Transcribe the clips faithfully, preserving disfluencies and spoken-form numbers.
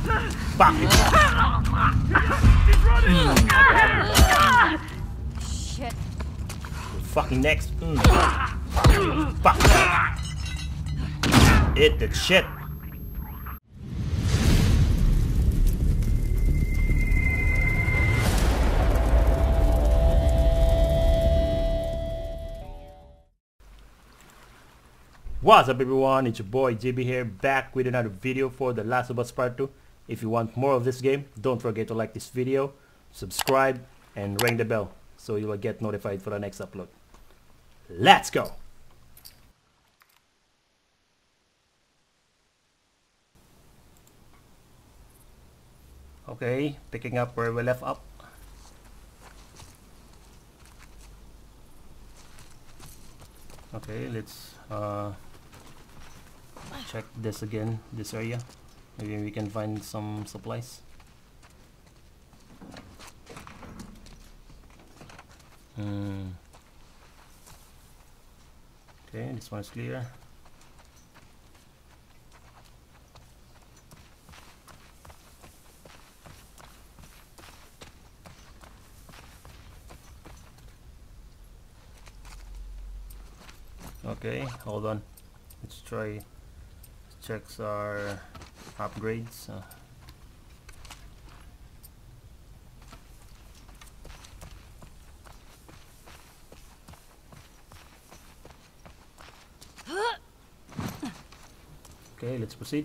Fuck. Mm. Shit. You're fucking next. Mm. Fuck. Eat that shit. What's up everyone, it's your boy J B here, back with another video for The Last of Us Part two. If you want more of this game, don't forget to like this video, subscribe, and ring the bell so you will get notified for the next upload. Let's go! Okay, picking up where we left up. Okay, let's uh, check this again, this area. Maybe we can find some supplies. Hmm. Okay, this one is clear. Okay, hold on. Let's try check our upgrades. Uh, okay, let's proceed.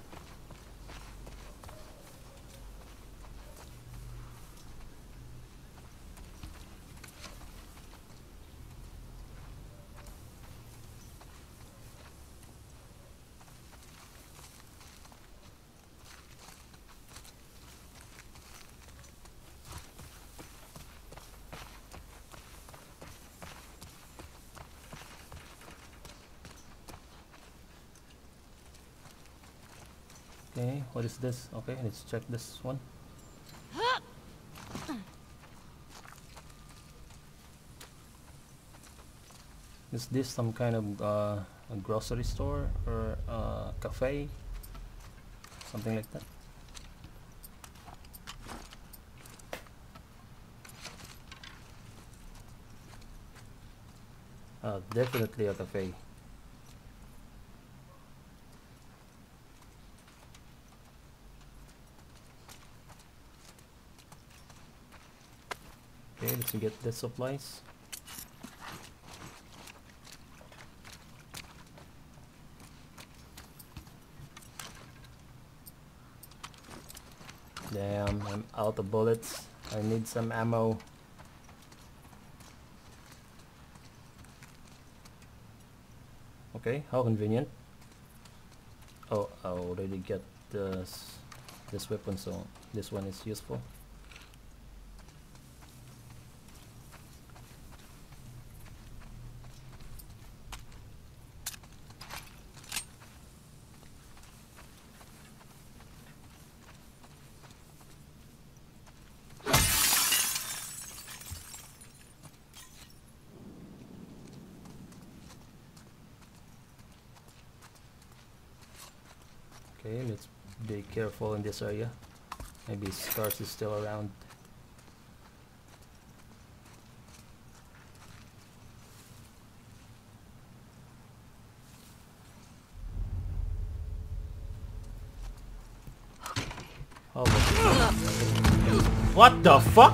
Okay, what is this? Okay, let's check this one. Is this some kind of uh, a grocery store or uh, cafe? Something like that. Uh, definitely a cafe. Okay, let's get the supplies. Damn, I'm out of bullets. I need some ammo. Okay, how convenient. Oh, I already got this, this weapon, so this one is useful. Okay, let's be careful in this area. Maybe Scars is still around. Oh, what the fuck?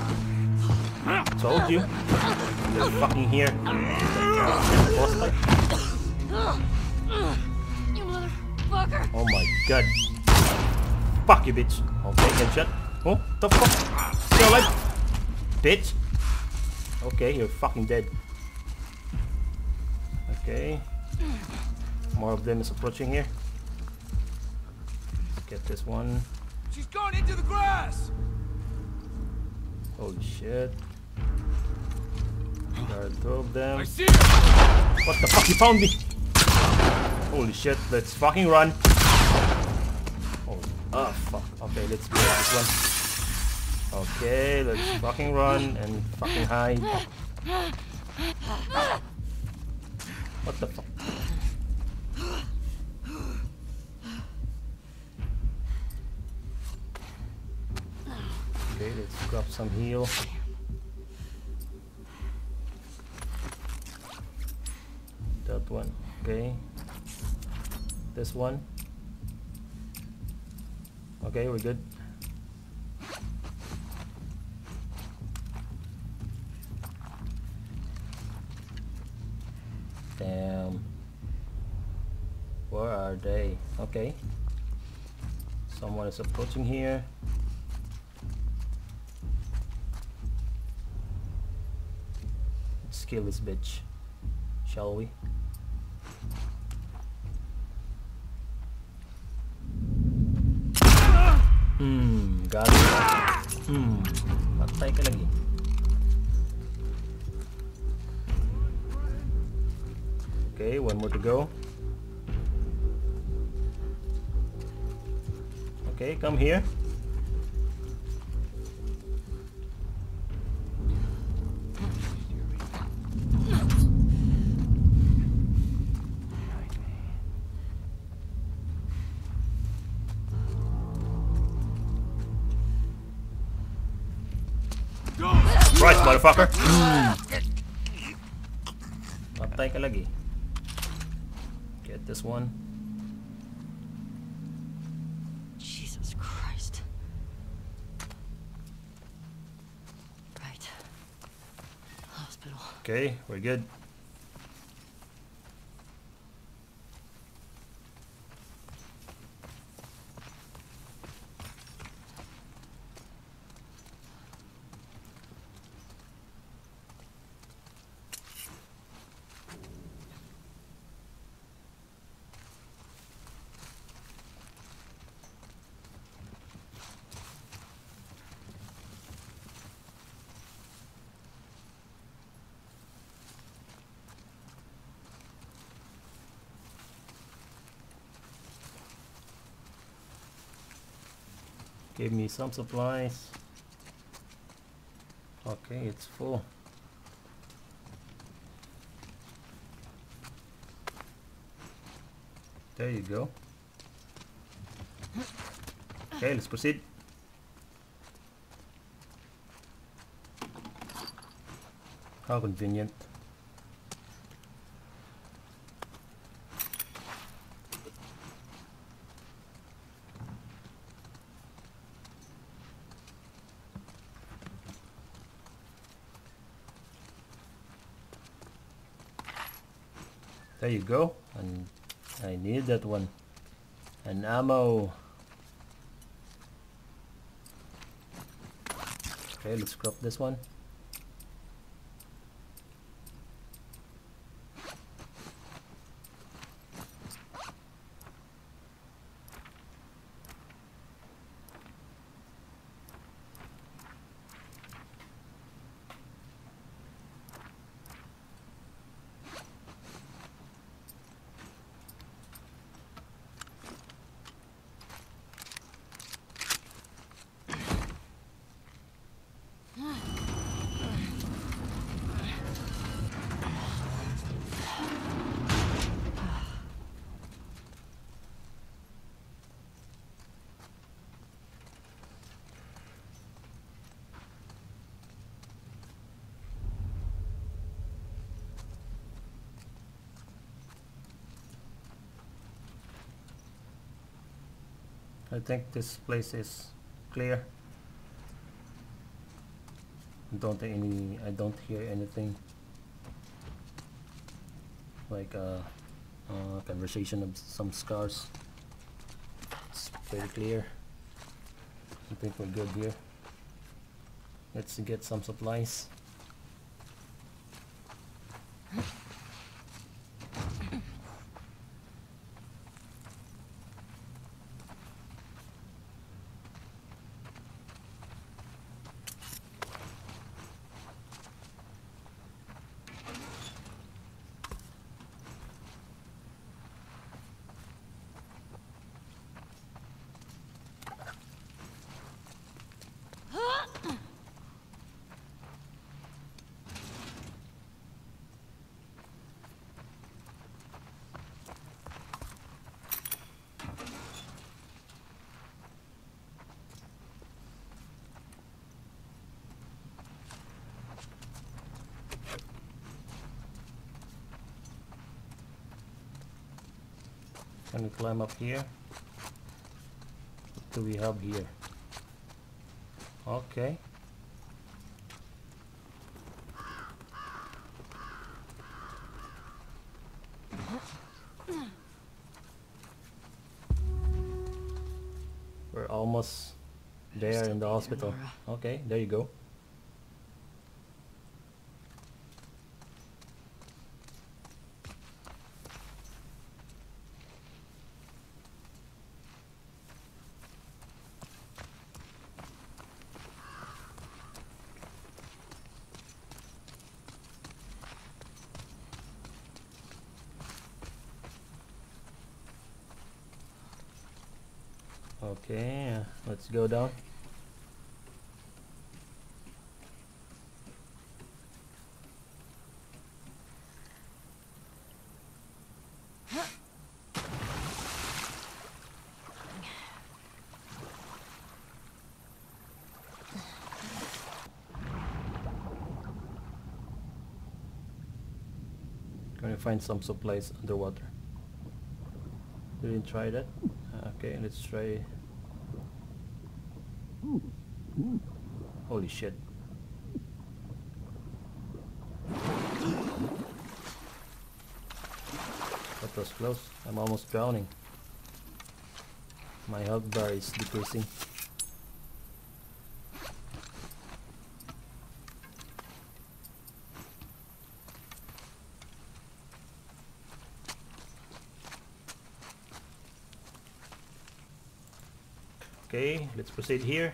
Told you. They're fucking here. Boss fight. Oh my god. Fuck you, bitch. Okay, headshot. Oh, the fuck? Still alive? Bitch. Okay, you're fucking dead. Okay. More of them is approaching here. Let's get this one. She's gone into the grass! Holy shit. There are two of them. I see her! What the fuck? You found me! Holy shit, let's fucking run. Oh, oh fuck. Okay, let's do this one. Okay, let's fucking run and fucking hide. What the fuck? Okay, let's grab some heal. That one, okay. This one. Okay, we're good. Damn. Where are they? Okay. Someone is approaching here. Let's kill this bitch, shall we? Hmm, got it. Hmm, patay ka lagi. Okay, one more to go. Okay, come here. Right, motherfucker. Mm. Patay ka lagi. Get this one. Jesus Christ. Right. Hospital. Okay, we're good. Give me some supplies. Okay, it's full. There you go. Okay, let's proceed. How convenient. There you go, and I need that one. And ammo. Okay, let's crop this one. I think this place is clear. Don't any I don't hear anything like a uh, uh, conversation of some scars. It's pretty clear. I think we're good here. Let's get some supplies. Can we climb up here? What do we have here? Okay. We're almost there in the hospital. Okay, there you go. Okay, uh, let's go down. Gonna find some supplies underwater. Didn't try that. Okay, let's try. Holy shit. That was close. I'm almost drowning. My health bar is decreasing. Okay, let's proceed here.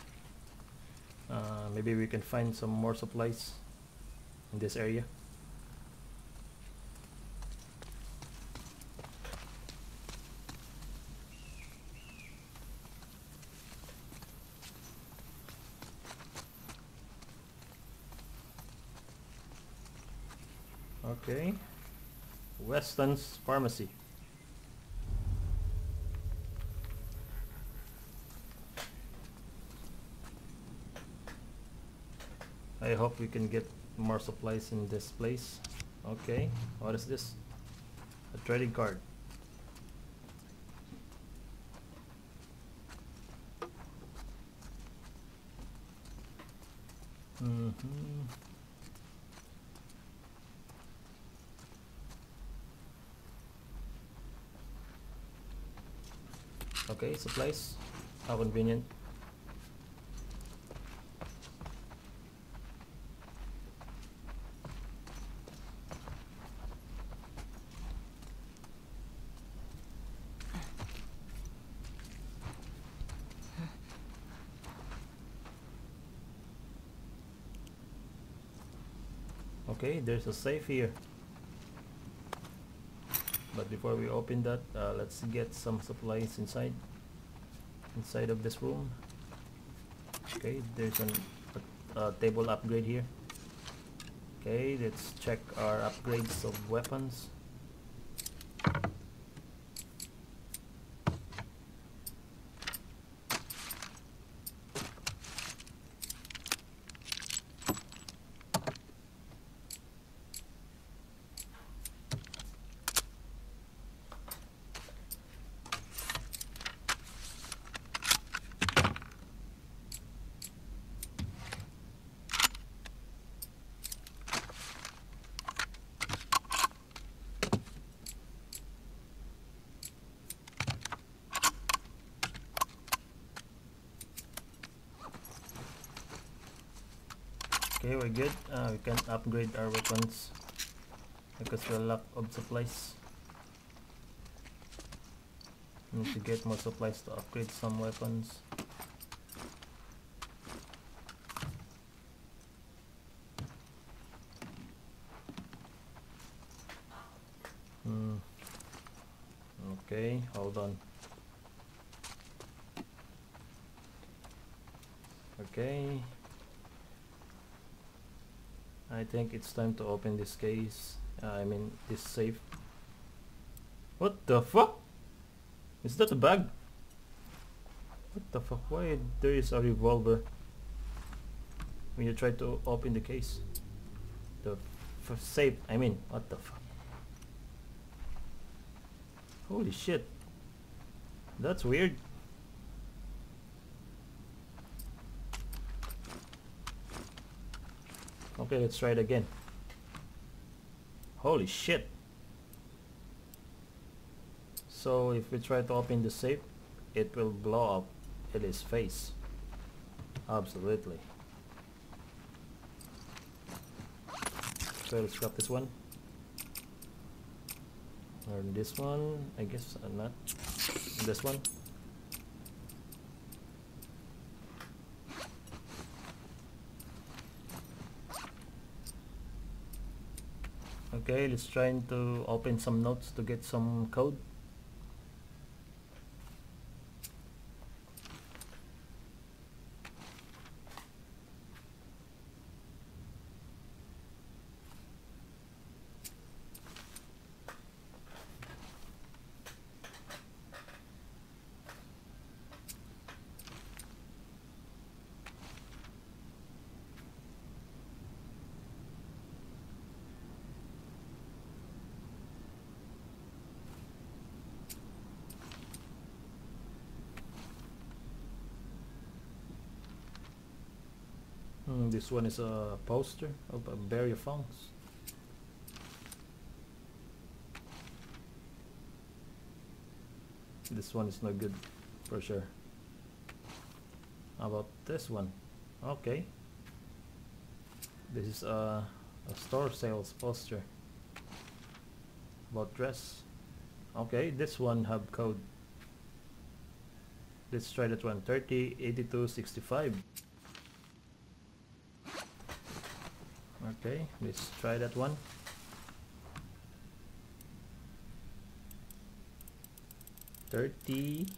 Uh, maybe we can find some more supplies in this area. Okay, Weston's Pharmacy. I hope we can get more supplies in this place. Okay, what is this? A trading card. Mm-hmm. Okay, supplies. How convenient. Okay, there's a safe here. But before we open that, uh, let's get some supplies inside. Inside of this room. Okay, there's an, a, a table upgrade here. Okay, let's check our upgrades of weapons. Okay, we're good. Uh, we can upgrade our weapons because we're lack of supplies. Need to get more supplies to upgrade some weapons. Hmm. Okay, hold on. Okay. I think it's time to open this case. Uh, I mean, this safe. What the fuck? Is that a bag? What the fuck? Why there is a revolver when you try to open the case? The f safe. I mean, what the fuck? Holy shit. That's weird. Okay, let's try it again. Holy shit. So if we try to open the safe, it will blow up in his face. Absolutely. So let's grab this one. Or this one, I guess uh, not. This one. Okay, let's try to open some notes to get some code. Hmm, this one is a poster of a Barrier Fongs. This one is not good for sure. How about this one? Okay. This is a, a store sales poster about dress. Okay, this one have code. Let's try that one. thirty eighty-two sixty-five. Okay, let's try that one. thirty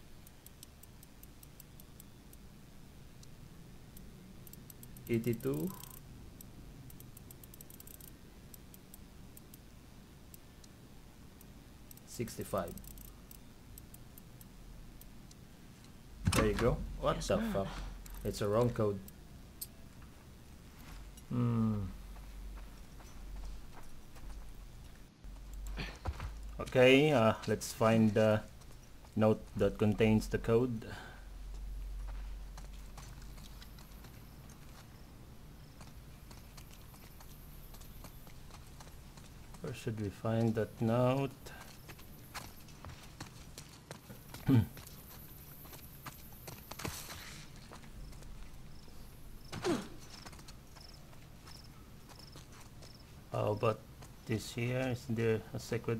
eighty-two sixty-five. There you go. What Yes, the ma'am. fuck? It's a wrong code. Hmm. Okay, uh, let's find the note that contains the code. Where should we find that note? How about this here? Is there a sacred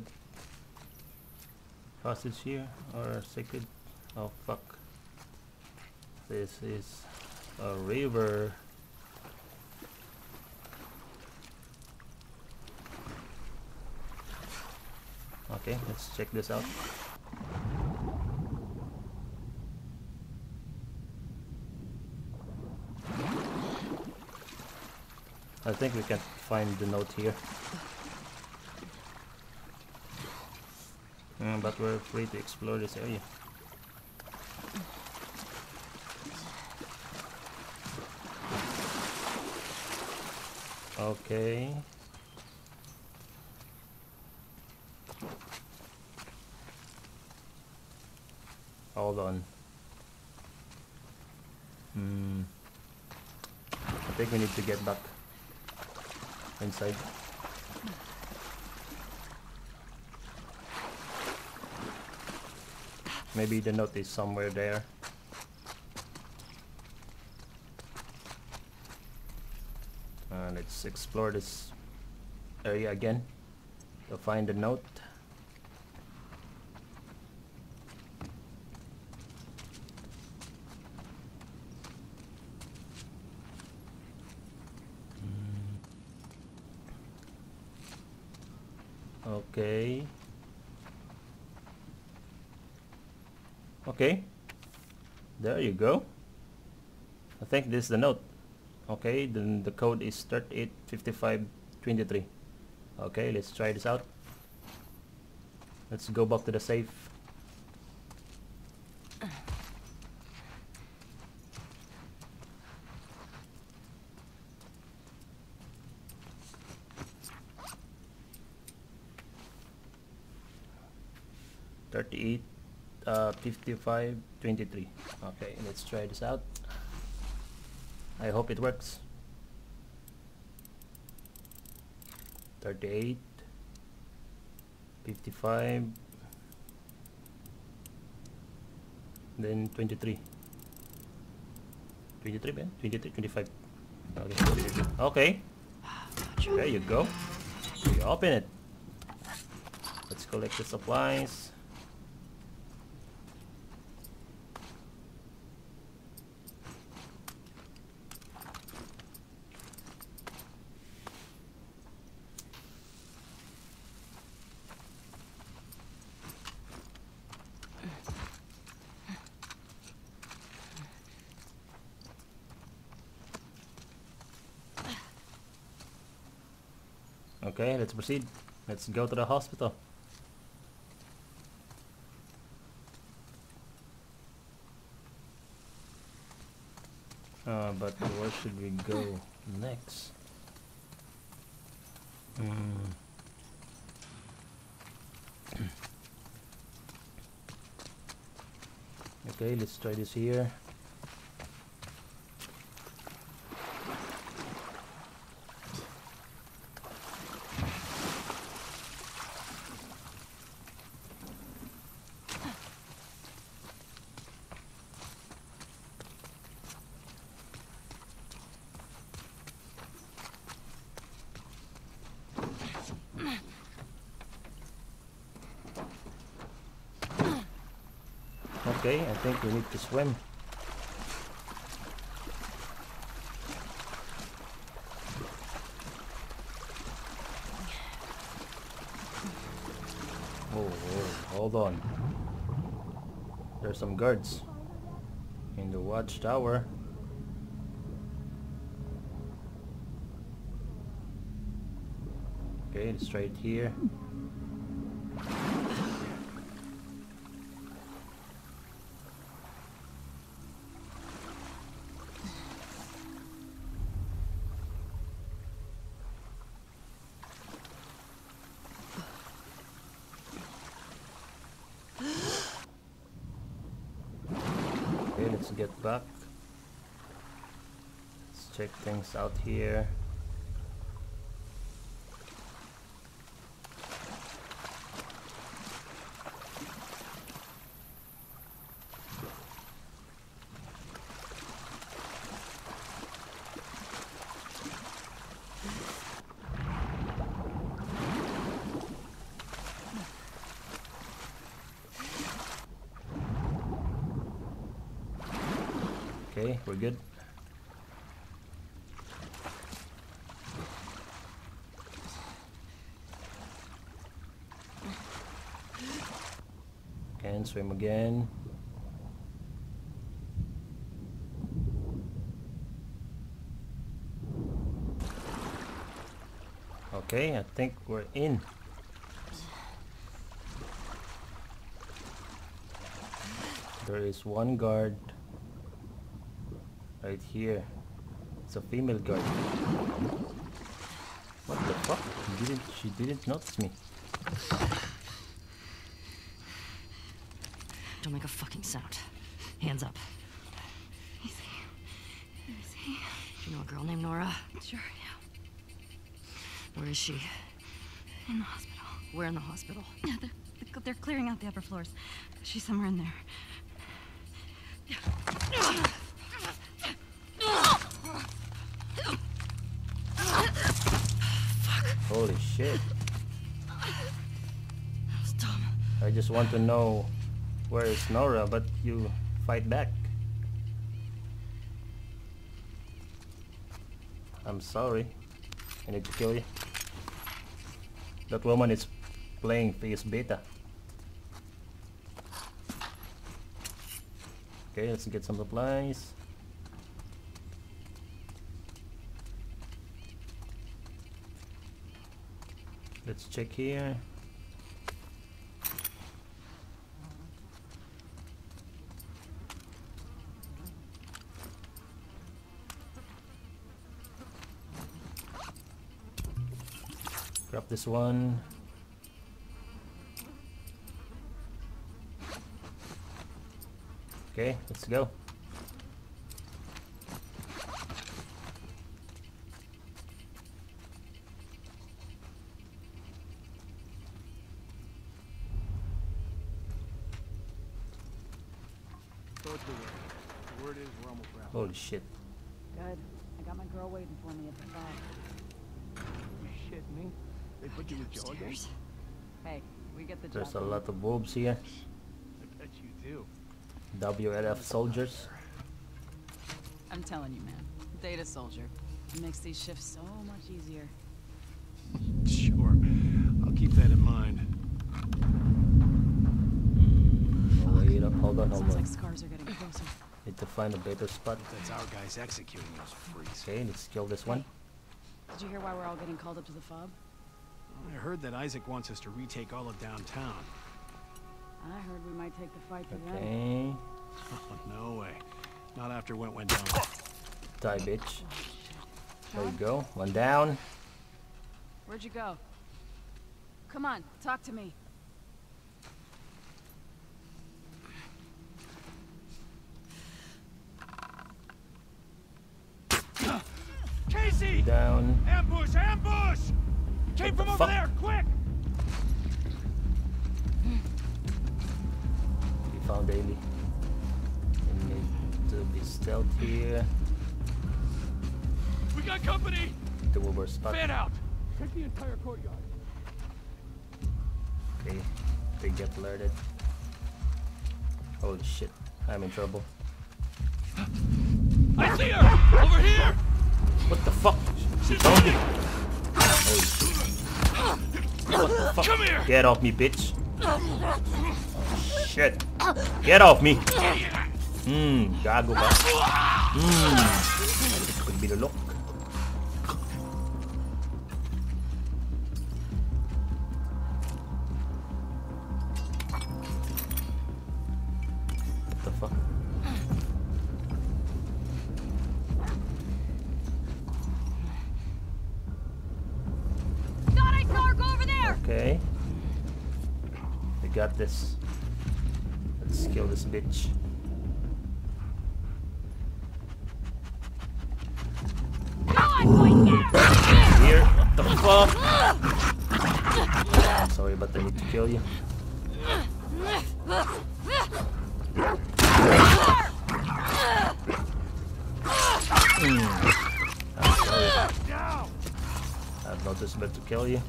passage here or a sacred? Oh fuck! This is a river. Okay, let's check this out. I think we can find the note here. Mm, but we're free to explore this area. Okay. Hold on. Hmm. I think we need to get back inside. Maybe the note is somewhere there. Uh, let's explore this area again to find the note. Okay. Okay. There you go. I think this is the note. Okay, then the code is thirty-eight fifty-five twenty-three. Okay, let's try this out. Let's go back to the safe. thirty-eight, uh, fifty-five, twenty-three. Okay, let's try this out. I hope it works. thirty-eight, fifty-five, then twenty-three. twenty-three, man? twenty-three, twenty-five. Okay. Okay. There you go. You open it. Let's collect the supplies. Okay, let's proceed. Let's go to the hospital. Uh, but where should we go next? Hmm. Okay, let's try this here. Okay, I think we need to swim. Oh, oh, hold on. There's some guards in the watchtower. Okay, let's try it here. Okay, let's get back. Let's check things out here. Okay, we're good. Can swim again. Okay, I think we're in. There is one guard right here. It's a female guard. What the fuck? She didn't, she didn't notice me. Don't make a fucking sound. Hands up. Easy. Easy. Do you know a girl named Nora? Sure, yeah. Where is she? In the hospital. Where in the hospital? Yeah, they're, they're clearing out the upper floors. She's somewhere in there. Holy shit. That was dumb. I just want to know where is Nora, but you fight back. I'm sorry. I need to kill you. That woman is playing P S Beta. Okay, let's get some supplies. Let's check here. Grab this one. Okay, let's go. So it's the word. The word is we're almost wrapped. Holy shit. Good. I got my girl waiting for me at the bar. You shitting me? They put you with Joe again? Upstairs. Hey, we get the There's a job done. lot of wolves here. I bet you do. W L F soldiers. I'm telling you, man. Data soldier. It makes these shifts so much easier. Sure. I'll keep that in mind. Mm, wait up, hold on, hold Sounds on. like scars are getting closer. Need to find a better spot. That's our guys executing those freaks. Okay, let's kill this one. Did you hear why we're all getting called up to the fob? I heard that Isaac wants us to retake all of downtown. I heard we might take the fight to them. Okay. Oh, no way. Not after what went down. Die, bitch. There you go. One down. Where'd you go? Come on, talk to me. Casey! Down. Ambush! Ambush! Came What the from over fuck? there! Quick! We found Ailey. We need to be stealth here. We got company! The Wilbur spot. Fan out! Take the entire courtyard. Okay. They get alerted. Holy shit. I'm in trouble. I see her! Over here! What the fuck? She found me. Holy shit. What the fuck? Come here! Get off me, bitch. Oh, shit. Get off me. Hmm, gago ba? Hmm. This could be the look. What the fuck? Got it, car, go over there! Okay. We got this. Let's kill this bitch. Go on, boy, get her! Here. What the fuck? Sorry, but I need to kill you. Mm. I'm sorry. Down! I've noticed but to kill you.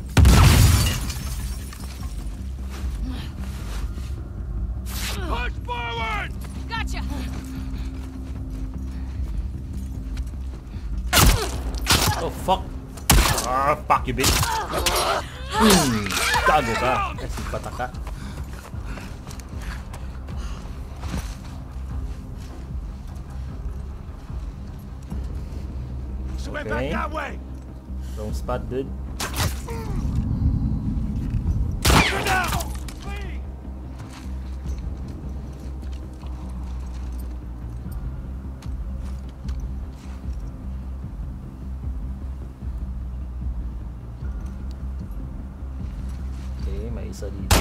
Push forward! Gotcha! Oh fuck! Ah, fuck you, bitch! Hmm, gago ka! Kasi bata ka. She went Okay. back that way! Wrong spot, dude. You're down! Flee! Okay, may isa dito.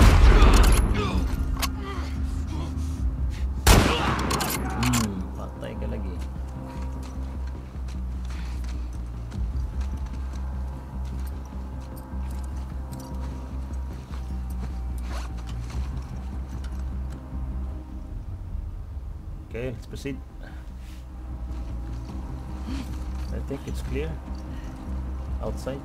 Hmm, patay ka lagi. Okay, let's proceed. I think it's clear. Outside.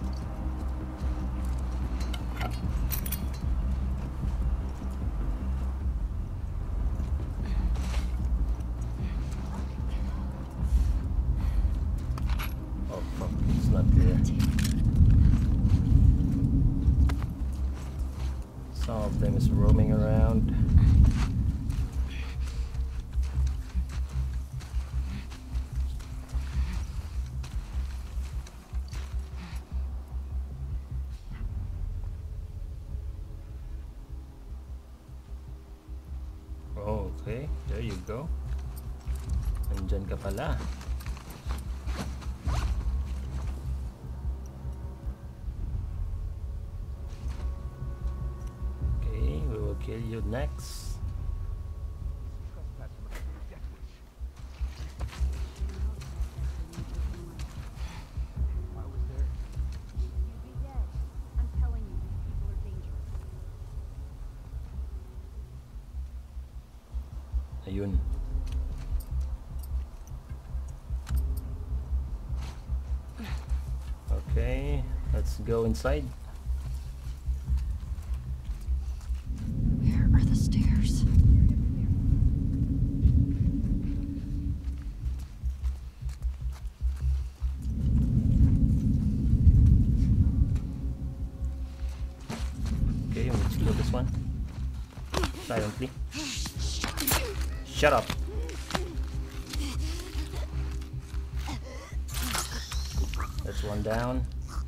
Oh fuck, it's not there. Some of them is roaming around. Oh, okay, there you go. Nandyan ka pala. Okay, we will kill you next. Ayun. Okay, let's go inside. Where are the stairs? Okay, let's kill this one. Silently. Shut up. That's one down.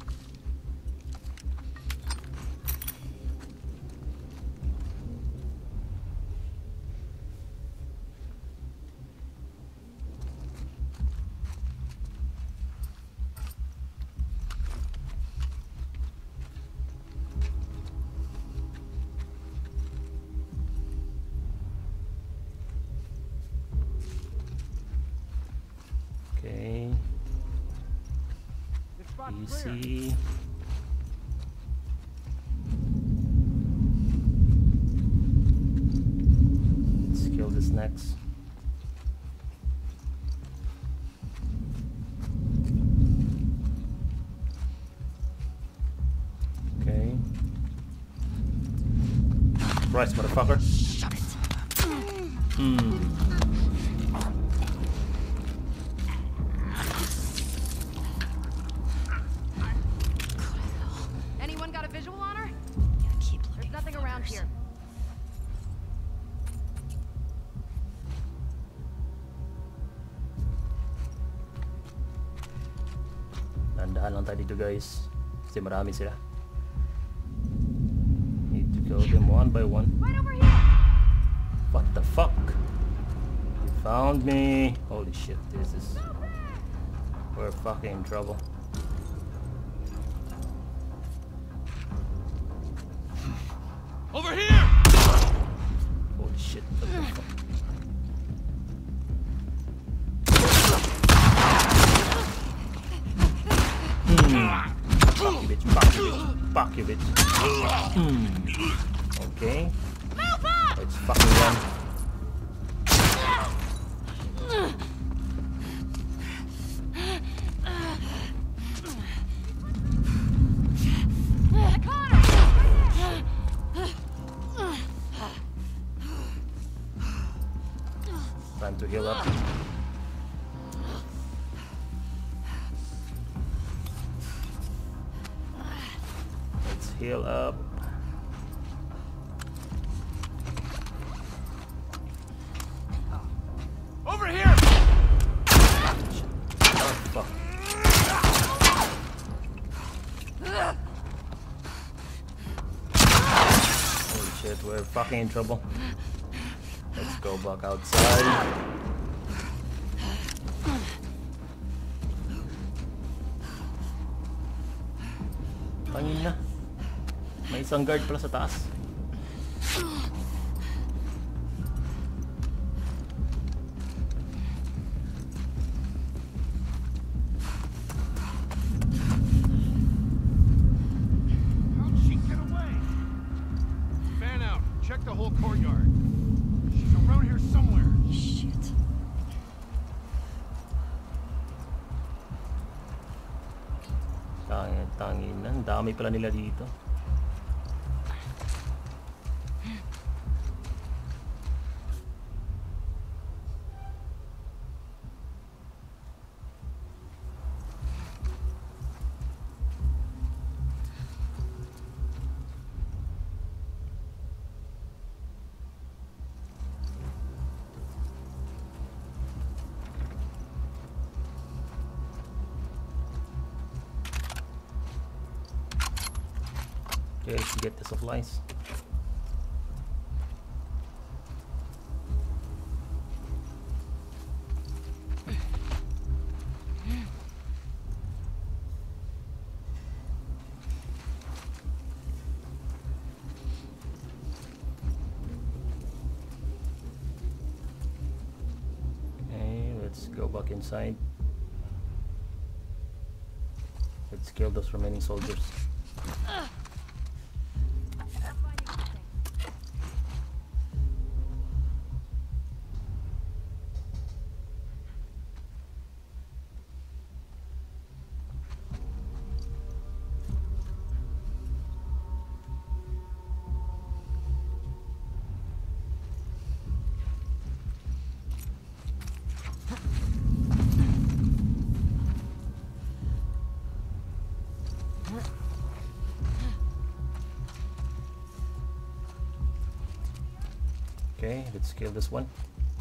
Okay. Easy. Let's kill this next. Okay. Surprise, motherfucker. Shut it. Hmm. Anyone got a visual on her? Yeah, keep looking. There's nothing around fuckers. here. Nandahan lang tayo dito, guys. Kasi marami sila. Need to kill them one by one. Right over here! What the fuck? You found me. Holy shit, this is... We're fucking in trouble. Over here! Holy shit, what the fuck? Hmm. Fuck you, bitch. Fuck you, bitch. Fuck you, bitch. Hmm. Okay. Let's fucking run. I caught her! Time to heal up. Let's heal up. Over here! Oh, fuck. Holy shit, we're fucking in trouble. Let's go back outside. Tangin na. May isang guard pala sa taas. How'd she get away? Fan out. Check the whole courtyard. She's around here somewhere. Shit. Tangin, tangin na. Ang dami pala nila dito. Okay, let's get the supplies. Okay, let's go back inside. Let's kill those remaining soldiers. Okay, let's kill this one.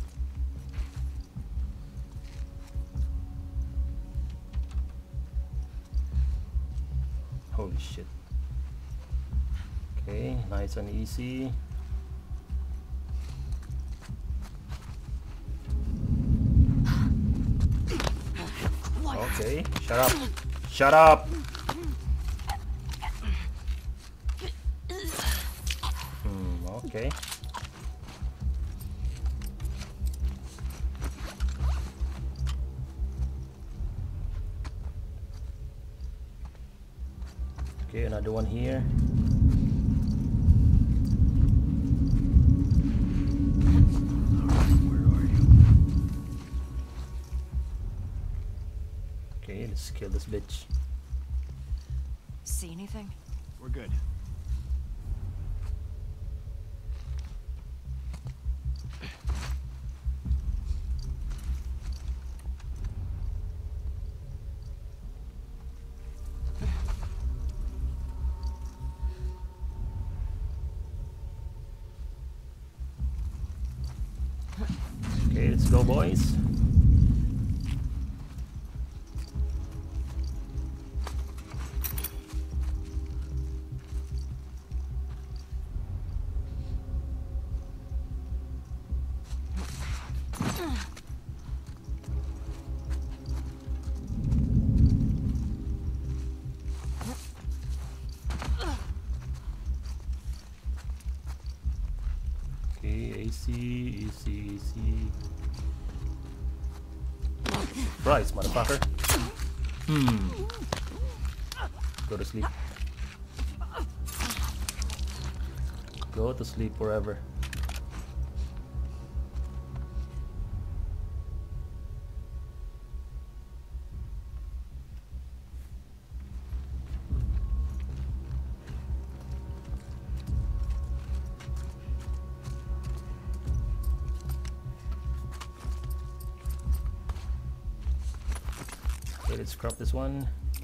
Holy shit. Okay, nice and easy. Okay, shut up. Shut up! Hmm, okay. Okay, another one here. Okay, let's kill this bitch. See anything? We're good. Okay, let's go, boys. Okay, A C, A C, A C. Surprise, motherfucker. Hmm. Go to sleep. Go to sleep forever. Okay, let's crop this one.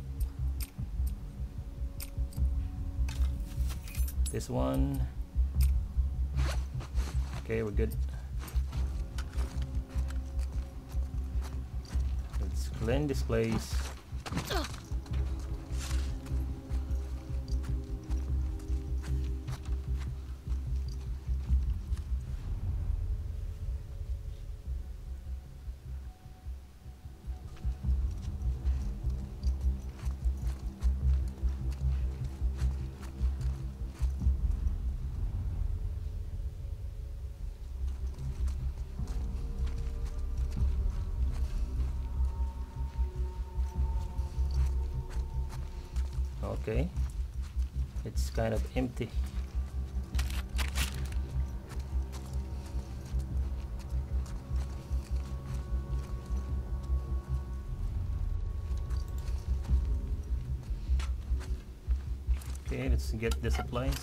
This one. Okay, we're good. Let's clean this place. Okay, it's kind of empty. Okay, let's get the supplies.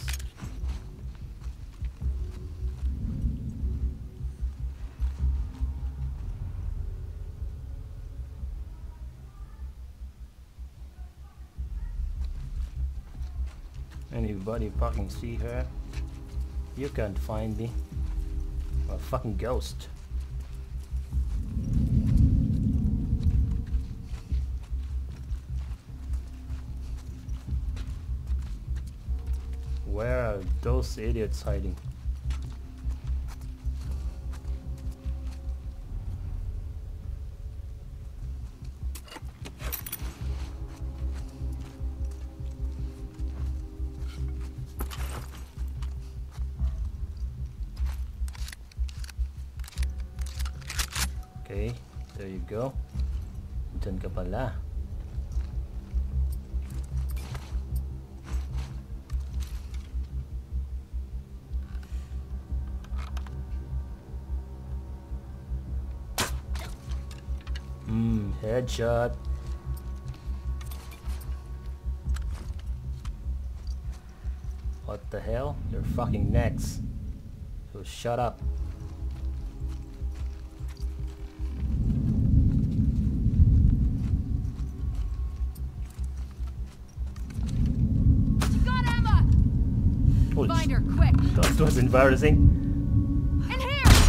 Anybody fucking see her? You can't find me. I'm a fucking ghost. Where are those idiots hiding? Okay, there you go. Diyan ka pala. Hmm, headshot. What the hell? You're fucking next. So shut up. Find her quick. That was embarrassing. In here.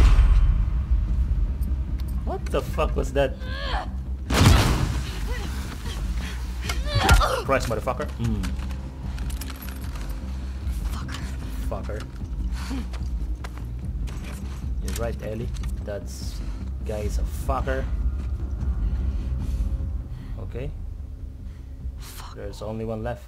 the fuck was that? Price, motherfucker. Mm. Fucker. Fucker. You're right, Ellie. That's guy is a fucker. Okay. Fuck. There's only one left.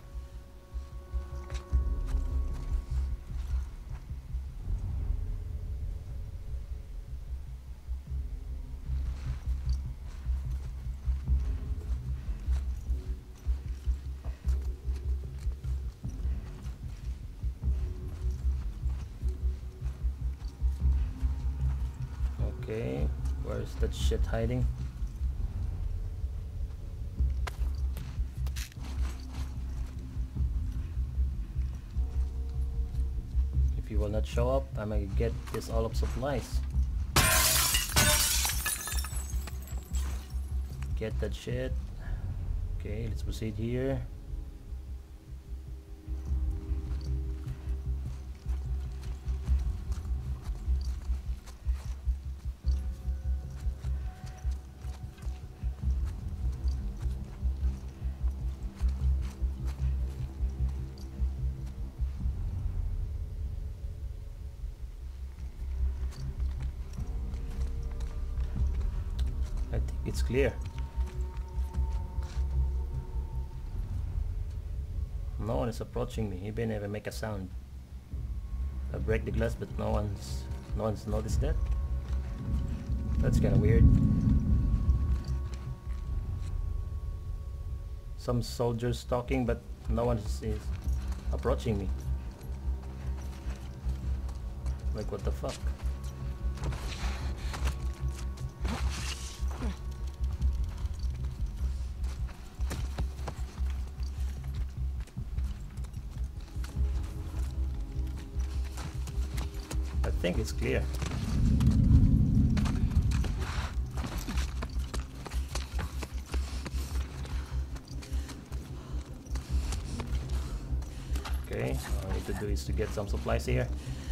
Okay, where's that shit hiding? If you will not show up, I'm gonna get this all of supplies. Get that shit. Okay, let's proceed here. I think it's clear. No one is approaching me, even if I make a sound. I break the glass, but no one's no one's noticed that. That's kind of weird. Some soldiers talking, but no one is, is approaching me. Like, what the fuck? I think it's clear. Okay, all I need to do is to get some supplies here.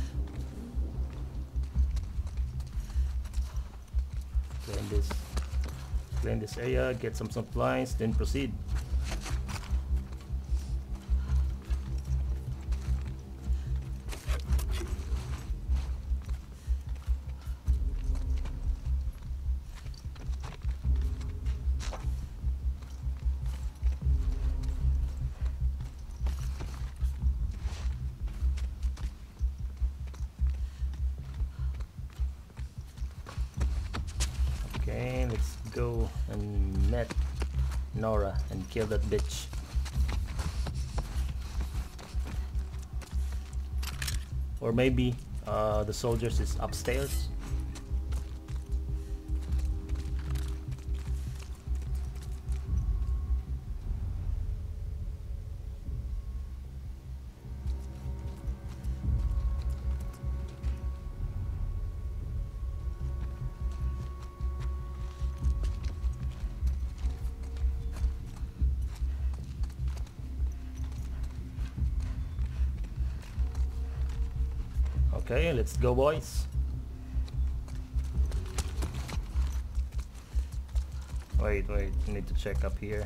Clean this, clean this area, get some supplies, then proceed. Okay, let's go and met Nora and kill that bitch. Or maybe uh, the soldiers is upstairs. Okay, let's go, boys. Wait, wait, I need to check up here.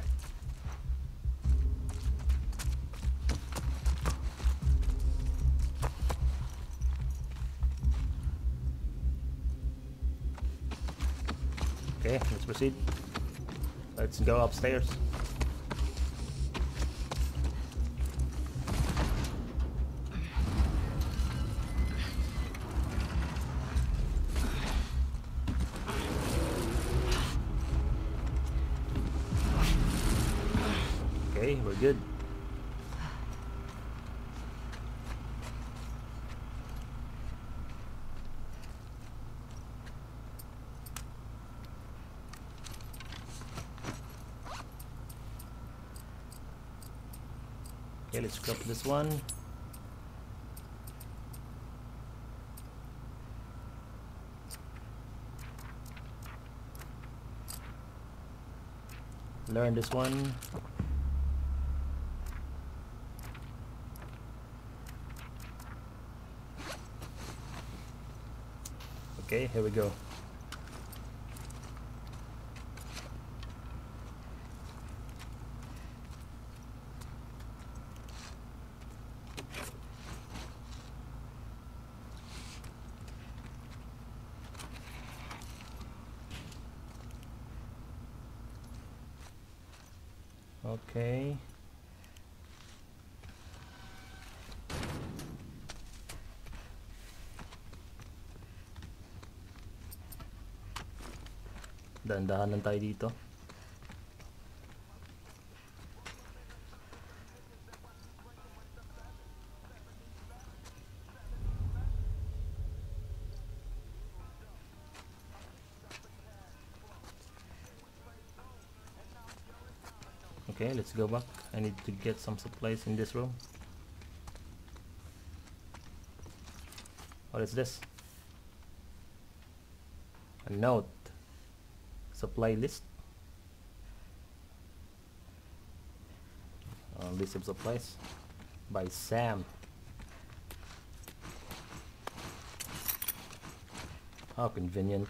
Okay, let's proceed. Let's go upstairs. Okay, we're good. Okay, let's crop this one. Learn this one. Okay, here we go. Okay. Dahan-dahan lang tayo dito. Okay, let's go back. I need to get some supplies in this room. What is this? A note. Supply list. Uh, list of supplies by Sam. How convenient.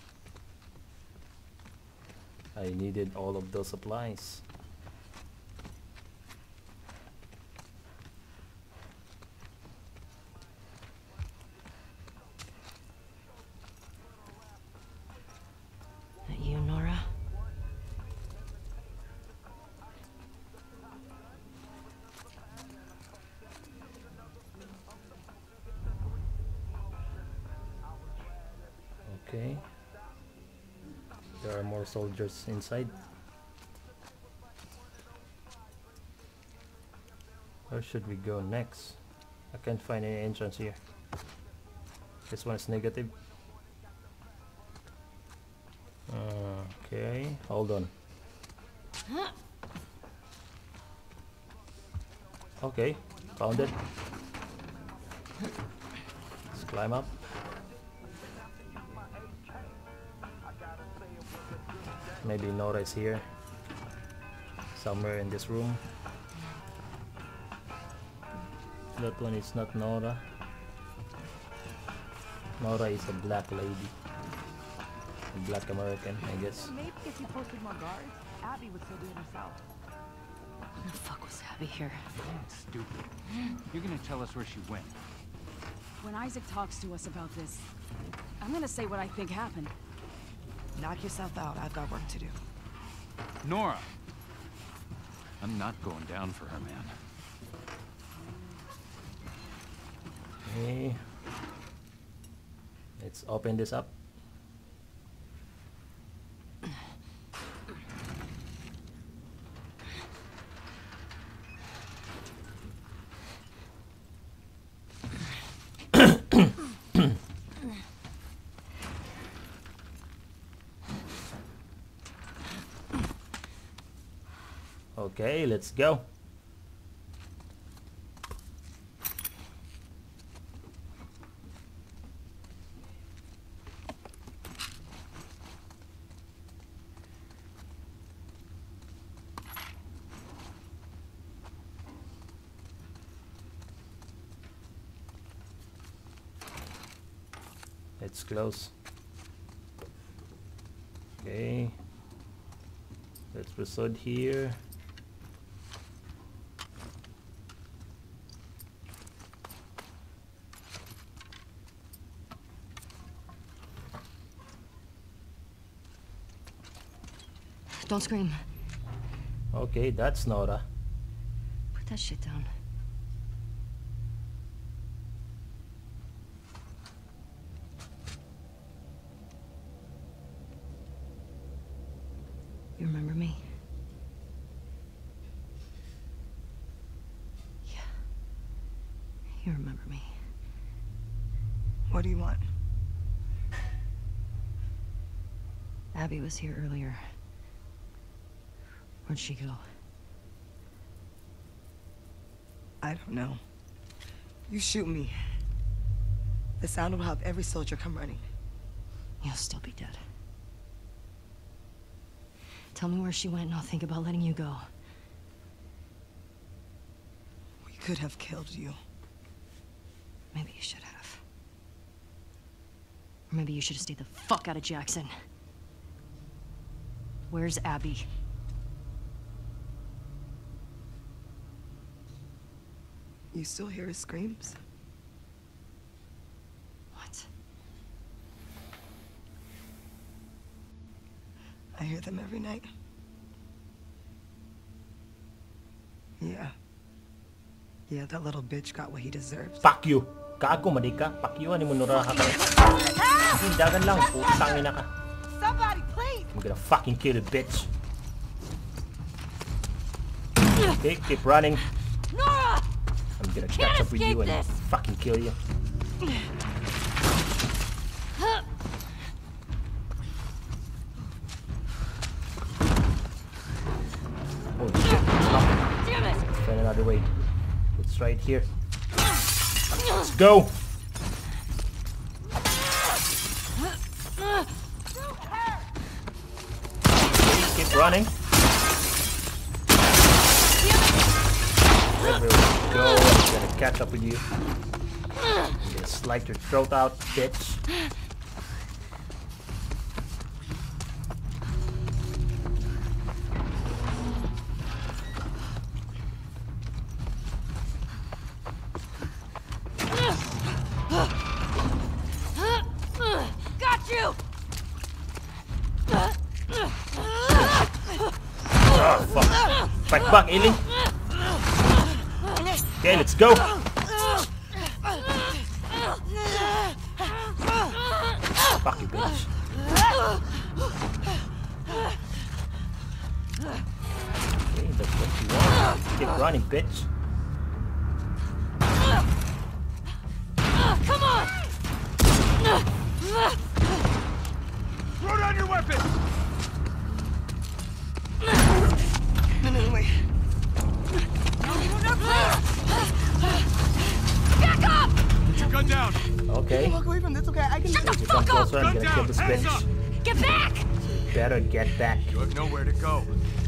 I needed all of those supplies. You, Nora? Okay. There are more soldiers inside. Where should we go next? I can't find any entrance here. This one is negative. Okay, hold on. Okay, found it. Let's climb up. Maybe Nora is here. Somewhere in this room. That one is not Nora. Nora is a black lady. A black American, I guess. Maybe if you posted more guards, Abby would still be it herself. Who the fuck was Abby here? Stupid. You're gonna tell us where she went. When Isaac talks to us about this, I'm gonna say what I think happened. Knock yourself out. I've got work to do. Nora! I'm not going down for her, man. Okay. Let's open this up. Okay, let's go. It's close. Okay, let's proceed here. Don't scream. Okay, that's Nora. Put that shit down. You remember me? Yeah. You remember me. What do you want? Abby was here earlier. Where'd she go? I don't know. You shoot me. The sound will have every soldier come running. You'll still be dead. Tell me where she went and I'll think about letting you go. We could have killed you. Maybe you should have. Or maybe you should have stayed the fuck out of Jackson. Where's Abby? You still hear his screams? What? I hear them every night. Yeah, that little bitch got what he deserved. Fuck you. Kago, madi ka. Fuck you, ani mo nuraha ka. Hindagan lang, putang ina ka. Somebody, please! I'm gonna fucking kill you, bitch. Okay, keep running. Nora! I'm gonna catch up with you and this. fucking kill you. Oh shit, stop. Damn it! Let's find another way. It's right here. Let's go! Keep running. There we go. I'm gonna catch up with you. I'm gonna slice your throat out, bitch. Got you! Oh, fuck. Fight back, alien. Okay, let's go. Fuck you, bitch. Okay, that's what you want. Keep running, bitch. Come on! Throw down your weapon! No, no, wait. Back up! Put your gun down! Okay. Walk away from this, okay? I can... Shut the As you fuck come up! closer, I'm Gun gonna kill down! this Hands up! bitch. Get back! You better get back. You have nowhere to go.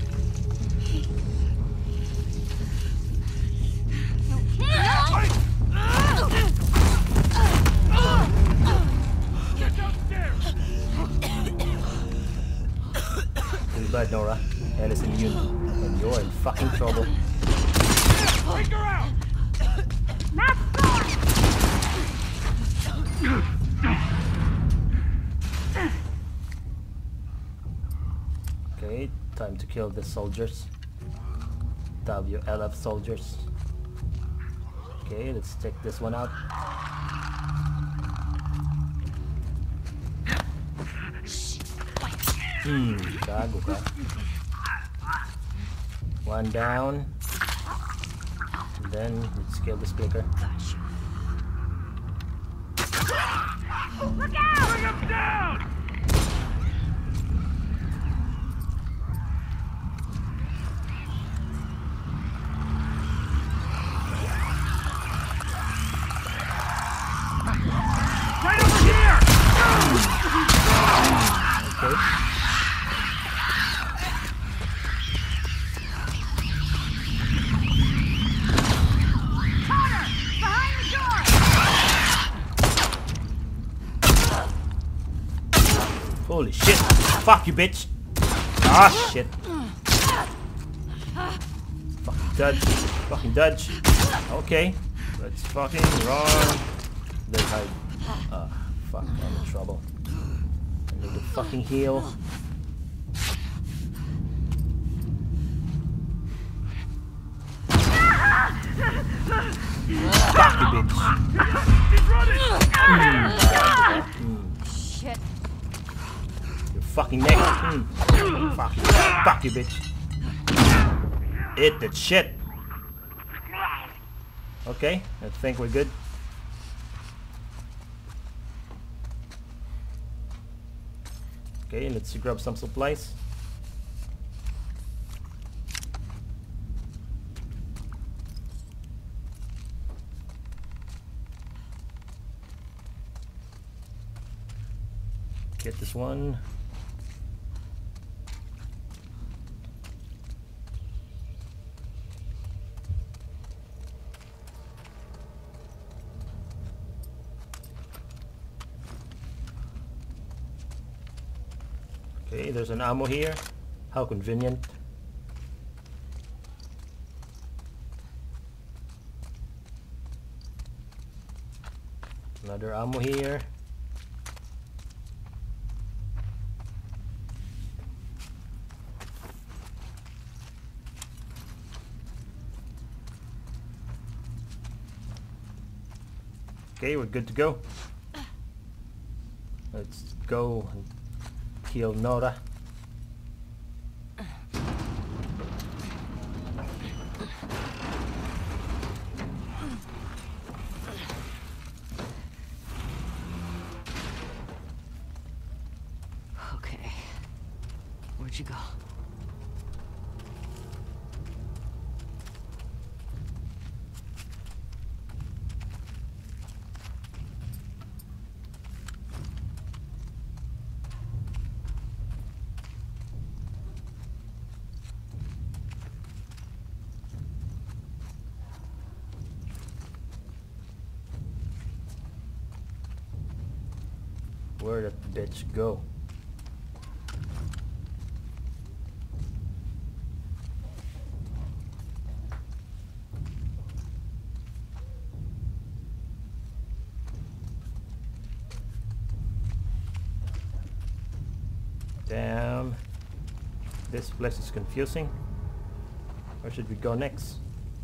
Get downstairs! Too bad, Nora. Alice and you. And you're in fucking trouble. Take her out! Okay, time to kill the soldiers. W L F soldiers. Okay, let's check this one out. Hmm, gago ka. One down. And then let's kill this clicker. Look out! Bring him down! Right over here! Okay. Holy shit! Fuck you, bitch! Ah, shit! Fucking dodge! Fucking dodge! Okay, let's fucking run. Then hide. Ah, fuck! I'm in trouble. I need to fucking heal. Fuck you, bitch! He's running! Shit. Your fucking neck. Mm. Fuck you. Fuck you, bitch. Eat that shit. Okay, I think we're good. Okay, let's grab some supplies. Get this one. Okay, there's an ammo here. How convenient. Another ammo here. Okay, we're good to go. Let's go and kill Nora. Okay. Where'd you go? Where did the bitch go? Damn. This place is confusing. Where should we go next?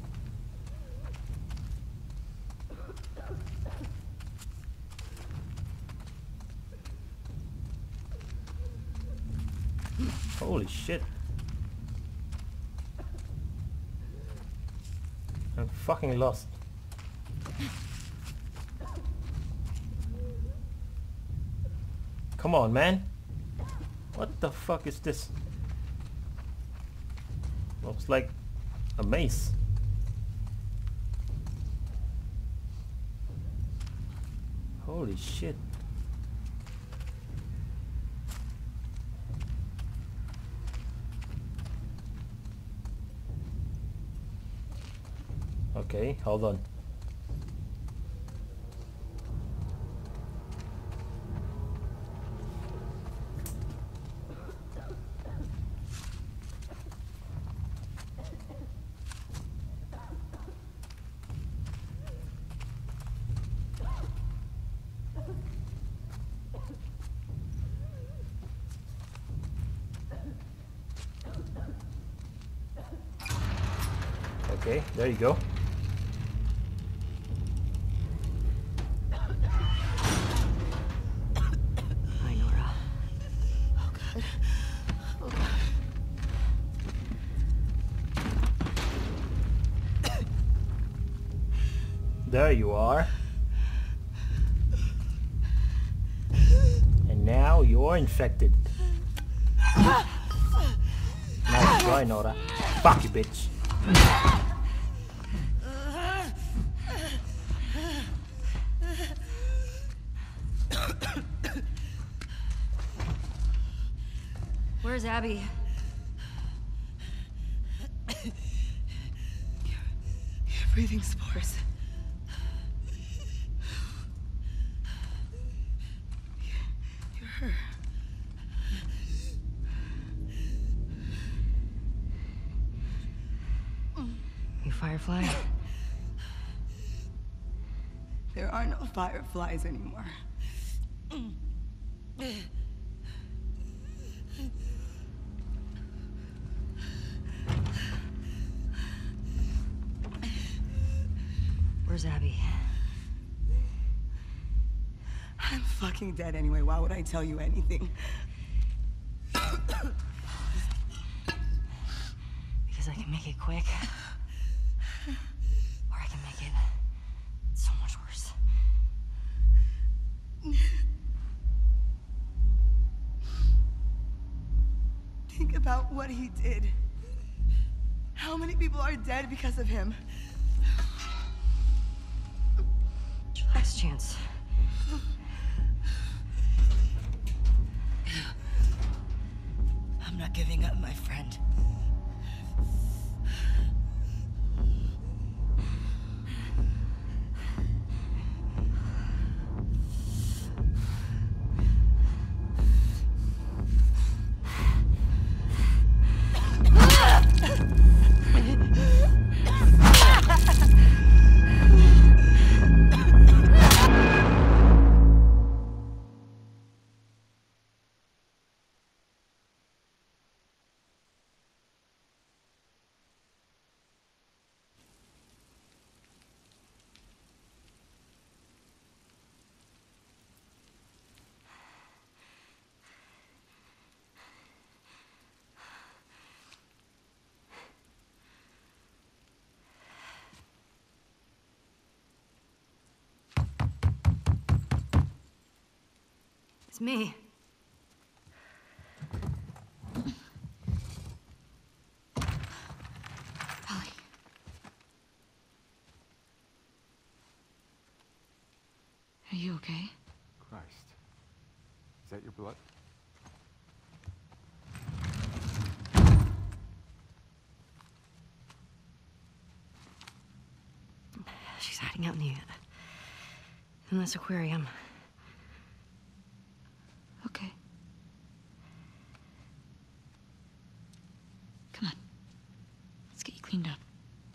Holy shit. I'm fucking lost. Come on, man. What the fuck is this? Looks like a maze. Holy shit. Okay, hold on. Okay, there you go. Hi, Nora. Oh God. Oh God. There you are. And now you're infected. Nice try, Nora. Fuck you, bitch. Where's Abby? You're, you're breathing spores. You're, you're her. You Firefly? There are no fireflies anymore. Where's Abby? I'm fucking dead anyway. Why would I tell you anything? Because I can make it quick. Or I can make it so much worse. Think about what he did. How many people are dead because of him? Last chance. I'm not giving up, my friend. me. Holly. Are you okay? Christ. Is that your blood? She's hiding out in the... in this aquarium. Okay. Come on. Let's get you cleaned up.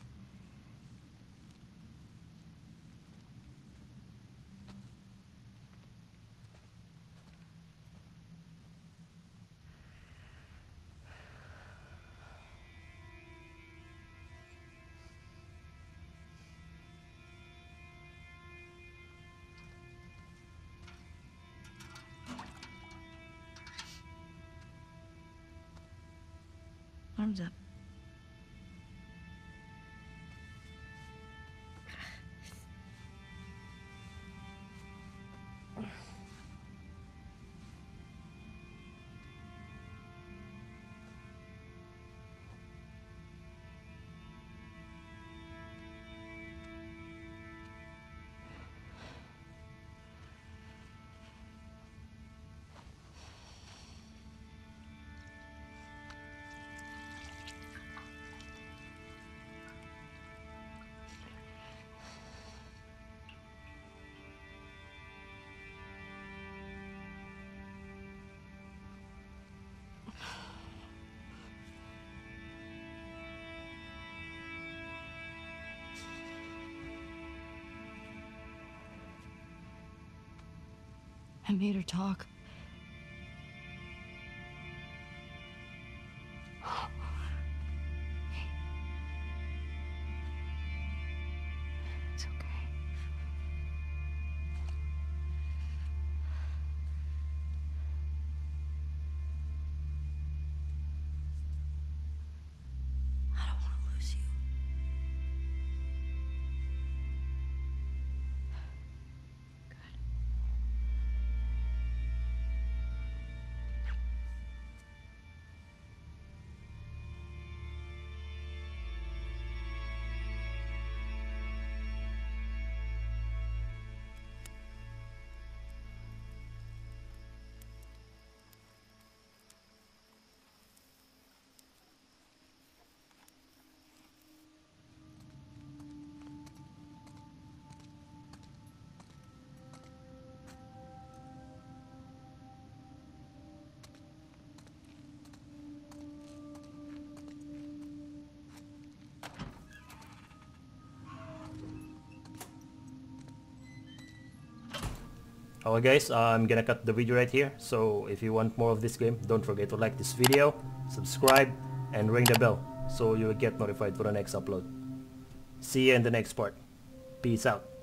Arms up. I made her talk. It's okay. I don't want to lose you. Alright guys, I'm gonna cut the video right here. So if you want more of this game, don't forget to like this video, subscribe, and ring the bell so you will get notified for the next upload. See you in the next part. Peace out.